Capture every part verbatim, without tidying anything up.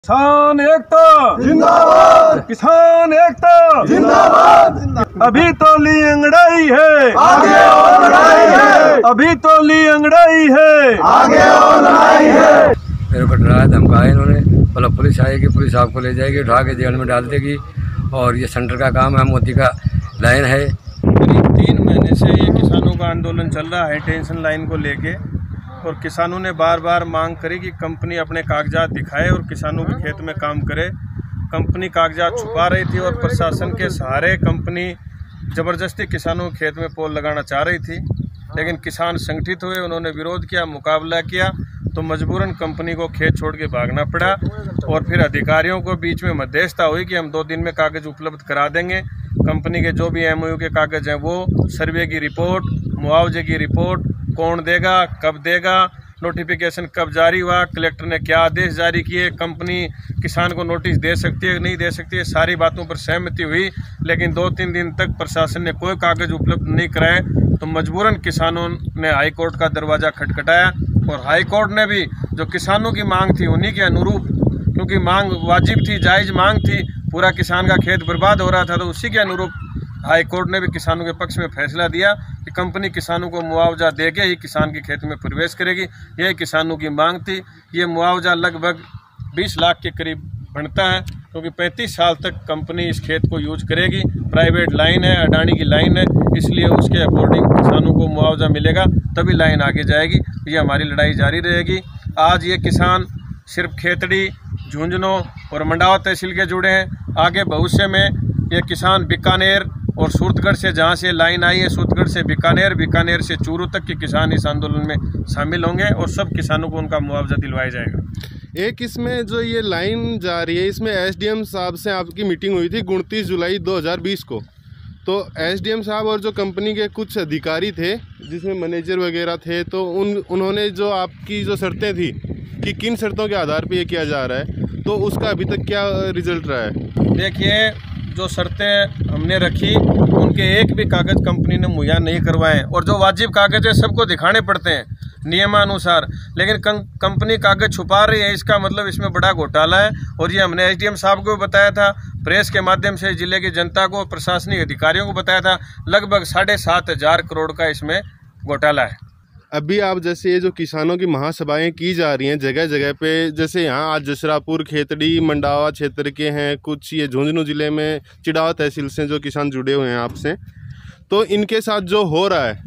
किसान एकता जिंदाबाद, किसान एकता जिंदाबाद। अभी तो ली अंगड़ाई है, आगे और लड़ाई है, अभी तो ली अंगड़ाई है, आगे और लड़ाई है। मेरे को डराया धमकाया इन्होंने, बोला पुलिस आएगी, पुलिस आपको ले जाएगी, उठा के जेल में डाल देगी। और ये सेंटर का काम है, मोदी का लाइन है। करीब तीन महीने से ये किसानों का आंदोलन चल रहा है टेंशन लाइन को लेके, और किसानों ने बार बार मांग करी कि कंपनी अपने कागजात दिखाए और किसानों के खेत में काम करे। कंपनी कागजात छुपा रही थी और प्रशासन के सहारे कंपनी ज़बरदस्ती किसानों के खेत में पोल लगाना चाह रही थी, लेकिन किसान संगठित हुए, उन्होंने विरोध किया, मुकाबला किया, तो मजबूरन कंपनी को खेत छोड़ के भागना पड़ा। और फिर अधिकारियों को बीच में मध्यस्थता हुई कि हम दो दिन में कागज़ उपलब्ध करा देंगे। कंपनी के जो भी एमओयू के कागज़ हैं वो, सर्वे की रिपोर्ट, मुआवजे की रिपोर्ट, कौन देगा, कब देगा, नोटिफिकेशन कब जारी हुआ, कलेक्टर ने क्या आदेश जारी किए, कंपनी किसान को नोटिस दे सकती है नहीं दे सकती है, सारी बातों पर सहमति हुई। लेकिन दो तीन दिन तक प्रशासन ने कोई कागज़ उपलब्ध नहीं कराए, तो मजबूरन किसानों ने हाई कोर्ट का दरवाज़ा खटखटाया। और हाई कोर्ट ने भी जो किसानों की मांग थी उन्हीं के अनुरूप, क्योंकि मांग वाजिब थी, जायज़ मांग थी, पूरा किसान का खेत बर्बाद हो रहा था, तो उसी के अनुरूप हाई कोर्ट ने भी किसानों के पक्ष में फैसला दिया कि कंपनी किसानों को मुआवजा देके ही किसान के खेत में प्रवेश करेगी। यही किसानों की मांग थी। ये मुआवजा लगभग बीस लाख के करीब बनता है, क्योंकि पैंतीस साल तक कंपनी इस खेत को यूज करेगी। प्राइवेट लाइन है, अडानी की लाइन है, इसलिए उसके अकॉर्डिंग किसानों को मुआवजा मिलेगा, तभी लाइन आगे जाएगी। ये हमारी लड़ाई जारी रहेगी। आज ये किसान सिर्फ खेतड़ी, झुंझुनू और मंडावा तहसील के जुड़े हैं। आगे भविष्य में ये किसान बीकानेर और सूरतगढ़ से, जहाँ से लाइन आई है, सूरतगढ़ से बीकानेर, बीकानेर से चूरू तक के किसान इस आंदोलन में शामिल होंगे और सब किसानों को उनका मुआवजा दिलवाया जाएगा। एक इसमें जो ये लाइन जा रही है, इसमें एसडीएम साहब से आपकी मीटिंग हुई थी उनतीस जुलाई दो हज़ार बीस को। तो एसडीएम साहब और जो कंपनी के कुछ अधिकारी थे, जिसमें मैनेजर वगैरह थे, तो उन उन्होंने जो आपकी जो शर्तें थी कि किन शर्तों के आधार पर ये किया जा रहा है, तो उसका अभी तक क्या रिजल्ट रहा है? देखिए, जो शर्तें हमने रखी उनके एक भी कागज़ कंपनी ने मुहैया नहीं करवाए, और जो वाजिब कागज़ है सबको दिखाने पड़ते हैं नियमानुसार, लेकिन कंपनी कागज़ छुपा रही है, इसका मतलब इसमें बड़ा घोटाला है। और ये हमने एसडीएम साहब को भी बताया था, प्रेस के माध्यम से जिले की जनता को, प्रशासनिक अधिकारियों को बताया था। लगभग साढ़े सात हज़ार करोड़ का इसमें घोटाला है। अभी आप जैसे ये जो किसानों की महासभाएं की जा रही हैं जगह जगह पे, जैसे यहाँ आज जसरापुर, खेतड़ी, मंडावा क्षेत्र के हैं, कुछ ये झुंझुनू ज़िले में चिड़ावा तहसील से जो किसान जुड़े हुए हैं आपसे, तो इनके साथ जो हो रहा है,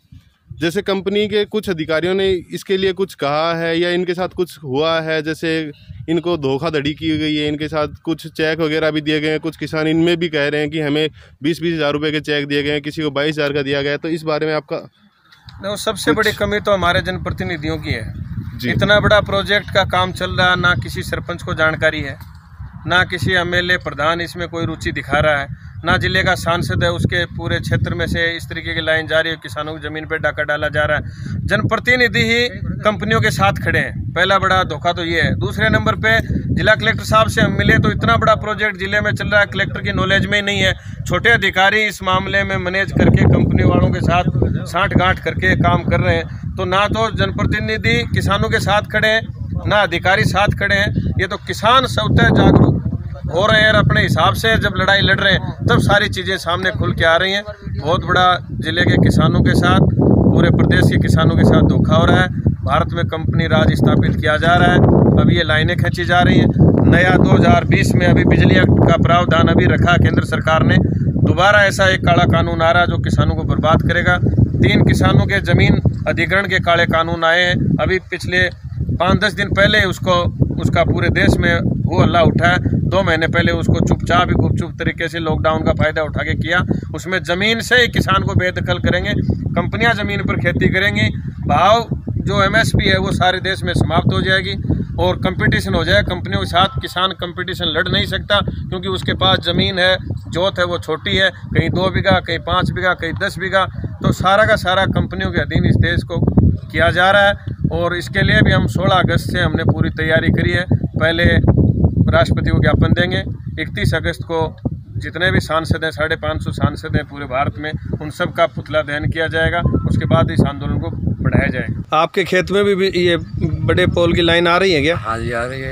जैसे कंपनी के कुछ अधिकारियों ने इसके लिए कुछ कहा है या इनके साथ कुछ हुआ है, जैसे इनको धोखाधड़ी की गई है, इनके साथ कुछ चेक वगैरह भी दिए गए हैं, कुछ किसान इनमें भी कह रहे हैं कि हमें बीस बीस हज़ार रुपये के चेक दिए गए हैं, किसी को बाईस हज़ार का दिया गया है, तो इस बारे में आपका? नहीं, सबसे बड़ी कमी तो हमारे जनप्रतिनिधियों की है। इतना बड़ा प्रोजेक्ट का काम चल रहा है, ना किसी सरपंच को जानकारी है, ना किसी एमएलए प्रधान इसमें कोई रुचि दिखा रहा है, ना जिले का सांसद है उसके पूरे क्षेत्र में से इस तरीके की लाइन जारी है, किसानों की ज़मीन पर डाका डाला जा रहा है। जनप्रतिनिधि ही कंपनियों के साथ खड़े हैं, पहला बड़ा धोखा तो ये है। दूसरे नंबर पे जिला कलेक्टर साहब से हम मिले तो इतना बड़ा प्रोजेक्ट जिले में चल रहा है, कलेक्टर की नॉलेज में ही नहीं है। छोटे अधिकारी इस मामले में मैनेज करके कंपनी वालों के साथ साठ गांठ करके काम कर रहे हैं। तो ना तो जनप्रतिनिधि किसानों के साथ खड़े हैं, ना अधिकारी साथ खड़े हैं। ये तो किसान स्वतः जागरूक हो रहे हैं, अपने हिसाब से जब लड़ाई लड़ रहे हैं तब सारी चीज़ें सामने खुल के आ रही हैं। बहुत बड़ा जिले के किसानों के साथ, पूरे प्रदेश के किसानों के साथ धोखा हो रहा है। भारत में कंपनी राज स्थापित किया जा रहा है। अभी ये लाइनें खींची जा रही हैं। नया दो हज़ार बीस में अभी बिजली एक्ट का प्रावधान अभी रखा केंद्र सरकार ने। दोबारा ऐसा एक काला कानून आ रहा है जो किसानों को बर्बाद करेगा। तीन किसानों के ज़मीन अधिग्रहण के काले कानून आए हैं। अभी पिछले पाँच दस दिन पहले उसको उसका पूरे देश में वो हल्ला उठा है। दो महीने पहले उसको चुपचाप ही गुपचुप तरीके से लॉकडाउन का फ़ायदा उठा के किया। उसमें ज़मीन से ही किसान को बेदखल करेंगे, कंपनियां ज़मीन पर खेती करेंगी, भाव जो एमएसपी है वो सारे देश में समाप्त हो जाएगी और कंपटीशन हो जाए। कंपनियों के साथ किसान कंपटीशन लड़ नहीं सकता, क्योंकि उसके पास ज़मीन है, जोत है वो छोटी है, कहीं दो बीघा, कहीं पाँच बीघा, कहीं दस बीघा। तो सारा का सारा कंपनियों के अधीन इस देश को किया जा रहा है। और इसके लिए भी हम सोलह अगस्त से हमने पूरी तैयारी करी है। पहले राष्ट्रपति को ज्ञापन देंगे, इकतीस अगस्त को जितने भी सांसद हैं, साढ़े पाँच सौ सांसद हैं पूरे भारत में, उन सब का पुतला दहन किया जाएगा। उसके बाद इस आंदोलन को बढ़ाया जाएगा। आपके खेत में भी ये बड़े पोल की लाइन आ रही है क्या? हाँ जी, आ रही है।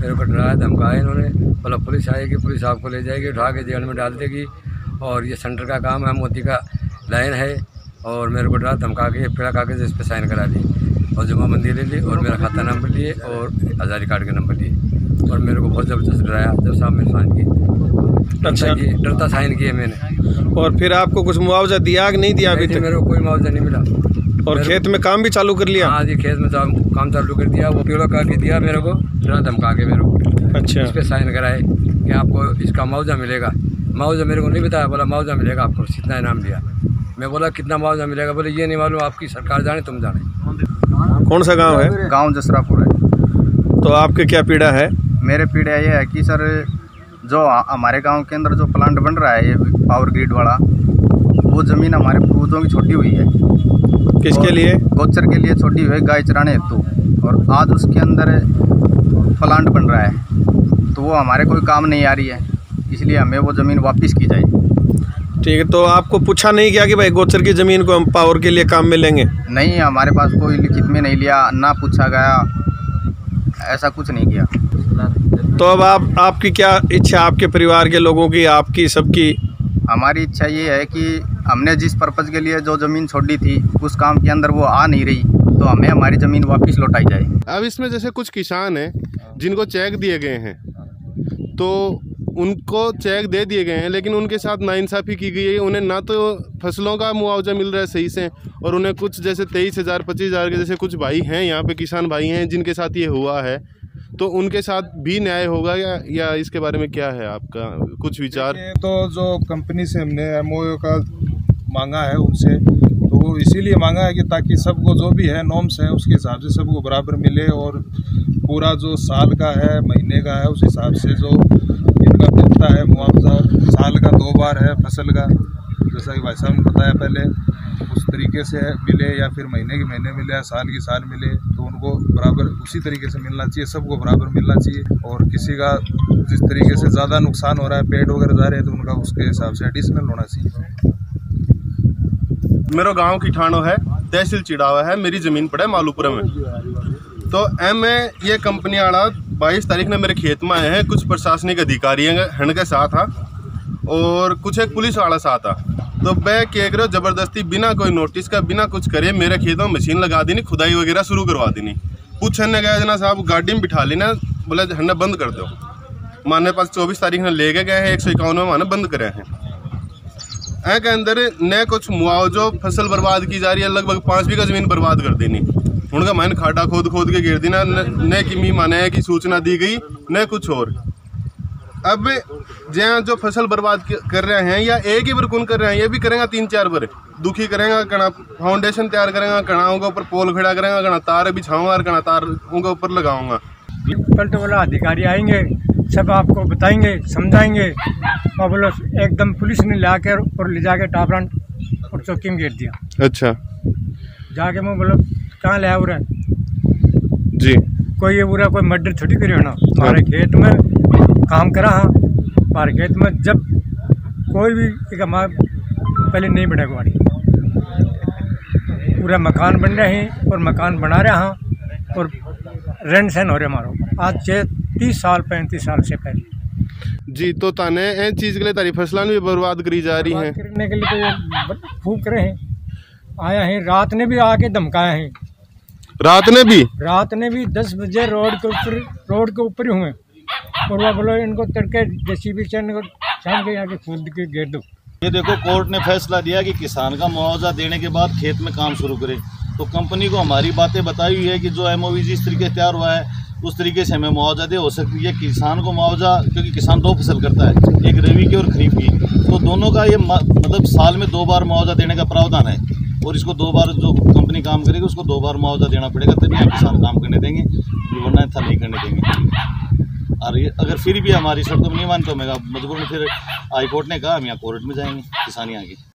मेरे को डराया धमकाया इन्होंने, बोला पुलिस आएगी, पुलिस आपको ले जाएगी, उठा के जेल में डाल देगी, और ये सेंटर का काम है, मोदी का लाइन है, और मेरे को डरा धमका के पेड़ा कागज इस पर साइन करा ली और जमाबंदी ले ली और मेरा खाता नंबर लिए और आधार कार्ड का नंबर लिए, और मेरे को बहुत ज़बरदस्त डराया जब साहब ने साइन की। अच्छा, डरता साइन किए मैंने। और फिर आपको कुछ मुआवजा दिया कि नहीं दिया अभी तक? मेरे को कोई मुआवजा नहीं मिला। और खेत में काम भी चालू कर लिया? हाँ जी, खेत में काम चालू कर दिया। वो पेड़ों का भी दिया मेरे को, डरा धमका के मेरे को। अच्छा, इस पर साइन कराए कि आपको इसका मुआवजा मिलेगा। मुआवजा मेरे को नहीं बताया, बोला मुआवजा मिलेगा आपको, कितना इनाम दिया। मैं बोला कितना मुआवजा मिलेगा? बोले ये नहीं मालूम, आपकी सरकार जाने, तुम जाने। कौन सा गांव है? गांव जसरापुर है। तो आपके क्या पीड़ा है? मेरे पीड़ा ये है कि सर जो हमारे गांव के अंदर जो प्लांट बन रहा है ये पावर ग्रिड वाला, वो ज़मीन हमारे पूर्वजों की छोटी हुई है। किसके लिए? गोचर के लिए छोटी हुई है, गाय चराने हेतु। और आज उसके अंदर प्लांट बन रहा है तो वो हमारे कोई काम नहीं आ रही है, इसलिए हमें वो ज़मीन वापस की जाए। ठीक है, तो आपको पूछा नहीं किया कि भाई गोचर की ज़मीन को हम पावर के लिए काम में लेंगे? नहीं, हमारे पास कोई लिखित में नहीं लिया, ना पूछा गया, ऐसा कुछ नहीं किया। तो अब आप आपकी क्या इच्छा, आपके परिवार के लोगों की, आपकी, सबकी? हमारी इच्छा ये है कि हमने जिस पर्पज़ के लिए जो ज़मीन छोड़ी थी उस काम के अंदर वो आ नहीं रही, तो हमें हमारी ज़मीन वापस लौटाई जाए। अब इसमें जैसे कुछ किसान हैं जिनको चेक दिए गए हैं, तो उनको चेक दे दिए गए हैं लेकिन उनके साथ नाइंसाफ़ी की गई है। उन्हें ना तो फसलों का मुआवजा मिल रहा है सही से, और उन्हें कुछ जैसे तेईस हज़ार पच्चीस हज़ार के जैसे कुछ भाई हैं यहाँ पे, किसान भाई हैं जिनके साथ ये हुआ है, तो उनके साथ भी न्याय होगा या या इसके बारे में क्या है आपका कुछ विचार? तो जो कंपनी से हमने एमओयू का मांगा है उनसे, तो वो इसीलिए मांगा है कि ताकि सबको जो भी है नॉर्म्स है उसके हिसाब से सबको बराबर मिले, और पूरा जो साल का है, महीने का है, उस हिसाब से जो इनका मिलता है मुआवजा, साल का दो बार है फसल का, जैसा कि भाई साहब ने बताया पहले, उस तरीके से मिले, या फिर महीने के महीने मिले या साल की साल मिले, तो उनको बराबर उसी तरीके से मिलना चाहिए, सबको बराबर मिलना चाहिए। और किसी का जिस तरीके से ज़्यादा नुकसान हो रहा है, पेड़ वगैरह जा रहे हैं, तो उनका उसके हिसाब से एडिशनल होना चाहिए। मेरा गांव की ठाणो है, तहसील चिड़ावा है, मेरी ज़मीन पड़ा है मालूपुरा में। तो एम ए ये कंपनी वाला बाईस तारीख ने मेरे खेत में आए हैं, कुछ प्रशासनिक अधिकारी हैं के साथ था और कुछ एक पुलिस वाला साथ था। तो मैं क्या करो ज़बरदस्ती बिना कोई नोटिस का, बिना कुछ करे मेरे खेतों में मशीन लगा देनी, खुदाई वगैरह शुरू करवा देनी। पूछने गया जना साहब गाड़ी में बिठा लेना, बोला हन्ना बंद कर दो। माने पास चौबीस तारीख ने ले गए हैं, एक सौ इक्यावन में माने बंद करे हैं। ऐ के अंदर न कुछ मुआवजो, फसल बर्बाद की जा रही है, लगभग पाँच बीघा जमीन बर्बाद कर देनी। उनका मैंने खाटा खोद खोद के गिर देना, न कि मी माने है कि सूचना दी गई न कुछ और। अब जहाँ जो फसल बर्बाद कर रहे हैं या एक ही बार कौन कर रहे हैं, ये भी करेंगे तीन चार बार, दुखी करेंगे, कना फाउंडेशन तैयार करेंगे, कना उनके ऊपर पोल खड़ा करेंगे, कना तार बिछाऊंगा और कना तार उनके ऊपर लगाऊंगा। पलटे वाला अधिकारी आएंगे, सब आपको बताएंगे, समझाएंगे। और बोलो एकदम पुलिस ने ला कर और ले जाके टापरान और चौकी में घेर दिया। अच्छा, जाके मैं बोलो कहाँ ले आया जी, कोई ये पूरा कोई मर्डर थोड़ी करी होना, हमारे खेत में काम करा। हाँ, हमारे खेत में जब कोई भी एक हमारे पहले नहीं बढ़ा गाड़ी, पूरा मकान बन रहे हैं और मकान बना रहे हैं और रहन सहन हो रहे हमारा आज से तीस साल पैंतीस साल से पहले। जी, तो ताने इन चीज़ के लिए तारी फसलां भी बर्बाद करी जा रही हैं। करने के लिए तो ये फूक रहे हैं, आया है, रात ने भी आके धमकाया है। रात ने भी रात ने भी दस बजे रोड के ऊपर रोड के ऊपर ही हुए, और वो बोलो इनको तड़के जेसीबी से इनको शाम के आके खोद के घेर दो। ये देखो, कोर्ट ने फैसला दिया कि किसान का मुआवजा देने के बाद खेत में काम शुरू करे। तो कंपनी को हमारी बातें बताई हुई है कि जो एमओवी जिस तरीके से तैयार हुआ है उस तरीके से हमें मुआवजा दे हो सकती है। किसान को मुआवजा, क्योंकि किसान दो फसल करता है, एक रबी की और खरीफ की, तो दोनों का ये मतलब साल में दो बार मुआवजा देने का प्रावधान है। और इसको दो बार जो कंपनी काम करेगी उसको दो बार मुआवजा देना पड़ेगा, तभी हम किसान काम करने देंगे, वरना था नहीं करने देंगे। और ये अगर फिर भी हमारी शर्तों में नहीं मानते, तो मैं मजबूरन फिर हाई कोर्ट ने कहा हम यहाँ कोर्ट में जाएंगे किसानी आगे।